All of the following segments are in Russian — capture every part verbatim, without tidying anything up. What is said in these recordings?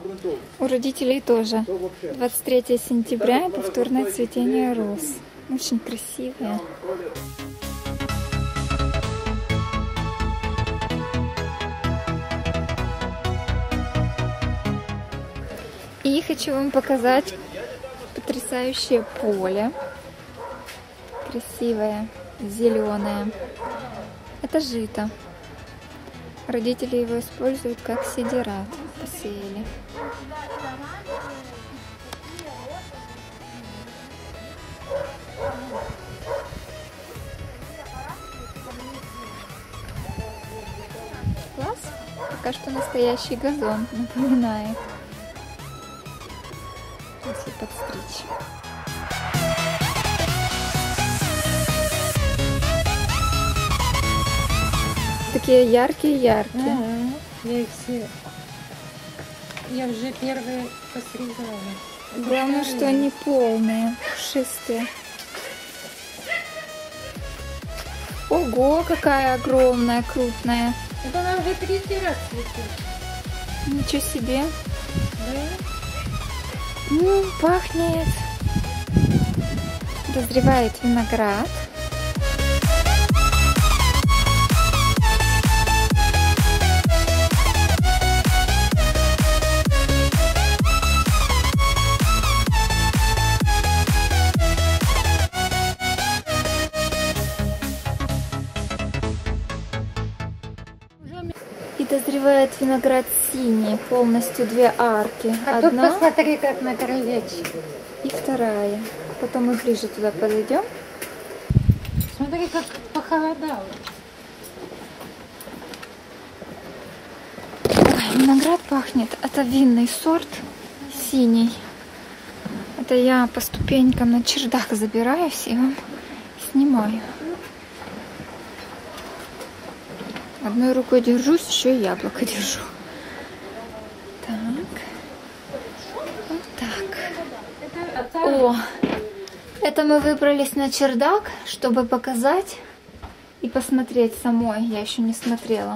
У родителей тоже. двадцать третье сентября, повторное цветение роз. Очень красивые. И хочу вам показать потрясающее поле. Красивое, зеленое. Это жито. Родители его используют как сидират. Посеяли. Класс. Пока что настоящий газон, напоминаю. Если подстричь. Такие яркие-яркие. Ага, я их все. Я уже первые посрезала. Главное, что они полные, пушистые. Ого, какая огромная, крупная. Это она уже третий раз цветет. Ничего себе. Да? М, пахнет. Дозревает виноград. И дозревает виноград синий, полностью две арки. А Одна тут посмотри, как на крылечке. и вторая. Потом мы ближе туда подойдем. Смотри, как похолодало. Ой, виноград пахнет. Это винный сорт, синий. Это я по ступенькам на чердак забираюсь и вам снимаю. Одной рукой держусь, еще и яблоко держу. Так. Вот так. О, это мы выбрались на чердак, чтобы показать и посмотреть самой. Я еще не смотрела.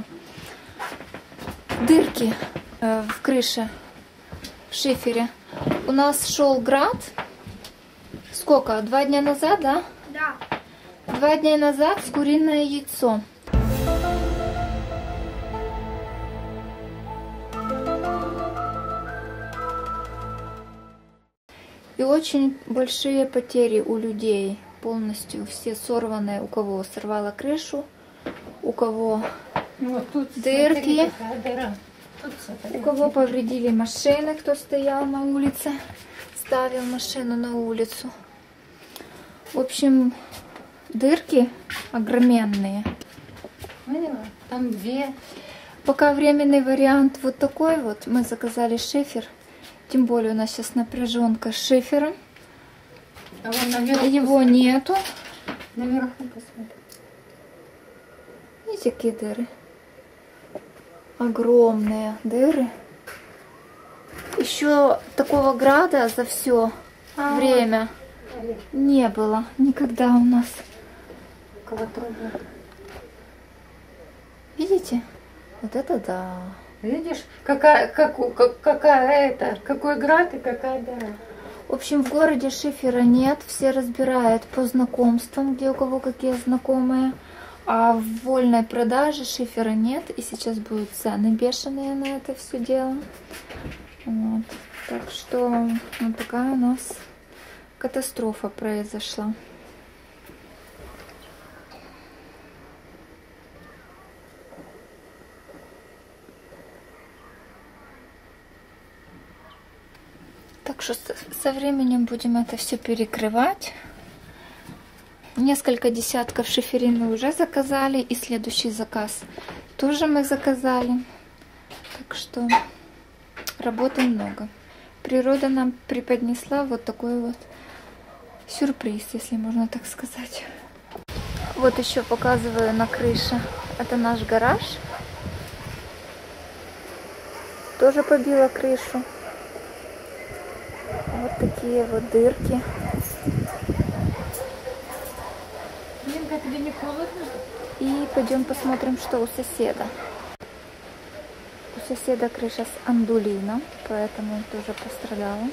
Дырки э, в крыше, в шифере. У нас шел град. Сколько? Два дня назад, да? Да. Два дня назад с куриное яйцо. И очень большие потери у людей. Полностью все сорванные. У кого сорвало крышу, у кого Вот тут дырки, смотри, дыра. Тут, смотри, у кого повредили машины, кто стоял на улице, ставил машину на улицу. В общем, дырки огроменные. Поняла? Там две. Пока временный вариант вот такой вот. Мы заказали шифер. Тем более у нас сейчас напряженка с шифером. А вон наверху, Его нету. наверху посмотри. Видите, какие дыры? Огромные дыры. Еще такого града за все А, время вот. не было никогда у нас. Около трубы. Видите? Вот это да. Видишь, какая, как, как, какая это, какой град и какая дыра. В общем, в городе шифера нет. Все разбирают по знакомствам, где у кого какие знакомые. А в вольной продаже шифера нет. И сейчас будут цены бешеные на это все дело. Вот. Так что ну, такая у нас катастрофа произошла. Так что со временем будем это все перекрывать. Несколько десятков шиферин мы уже заказали. И следующий заказ тоже мы заказали. Так что работы много. Природа нам преподнесла вот такой вот сюрприз, если можно так сказать. Вот еще показываю на крыше. Это наш гараж. Тоже побила крышу. Вот такие вот дырки. Ленка, тебе не холодно? И пойдем посмотрим, что у соседа. У соседа крыша с андулина, поэтому тоже пострадала.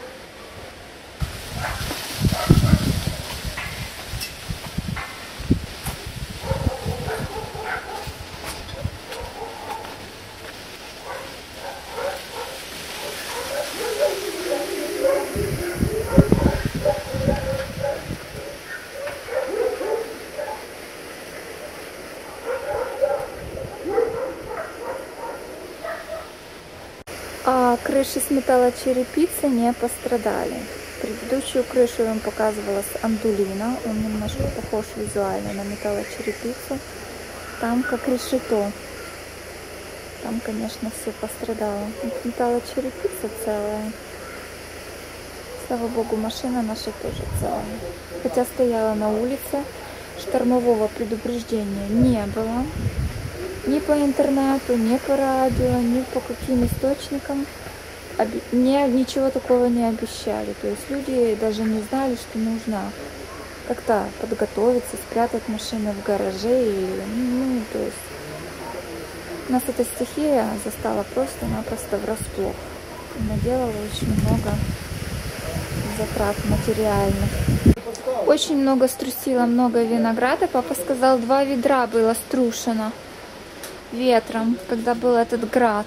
А крыши с металлочерепицы не пострадали. Предыдущую крышу я вам показывала с андулина. Он немножко похож визуально на металлочерепицу. Там как решето. Там, конечно, все пострадало. Металлочерепица целая. Слава богу, машина наша тоже целая. Хотя стояла на улице, штормового предупреждения не было. Ни по интернету, ни по радио, ни по каким источникам не, ничего такого не обещали. То есть люди даже не знали, что нужно как-то подготовиться, спрятать машины в гараже. Или, ну, то есть нас эта стихия застала просто-напросто врасплох. Наделала очень много затрат материальных. Очень много струсила, много винограда. Папа сказал, два ведра было струшено ветром, когда был этот град.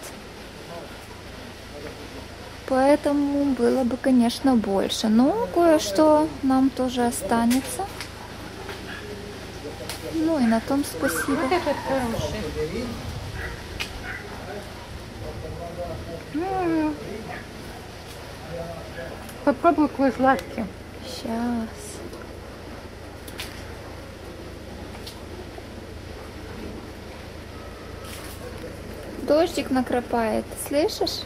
Поэтому было бы, конечно, больше. Но кое-что нам тоже останется. Ну и на том спасибо. Вот этот хороший. Ну, попробуй какой сладкий. Сейчас. Дождик накрапает, слышишь?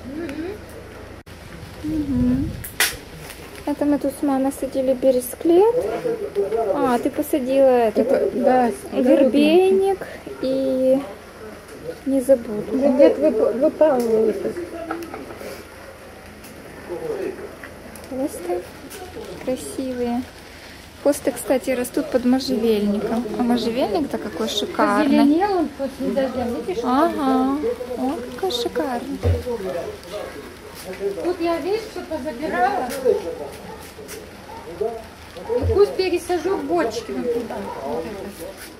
Угу. Это мы тут с мамой садили бересклет. А, ты посадила этот да, вербейник и не забудь. Да нет, выпалывается. Хвосты красивые. Хвосты, кстати, растут под можжевельником. А можжевельник-то какой шикарный. Позеленел он после дождя, видишь? Ага, о, какой шикарный. Тут я, видишь, что позабирала. И пусть пересажу в бочки вот туда. Вот это.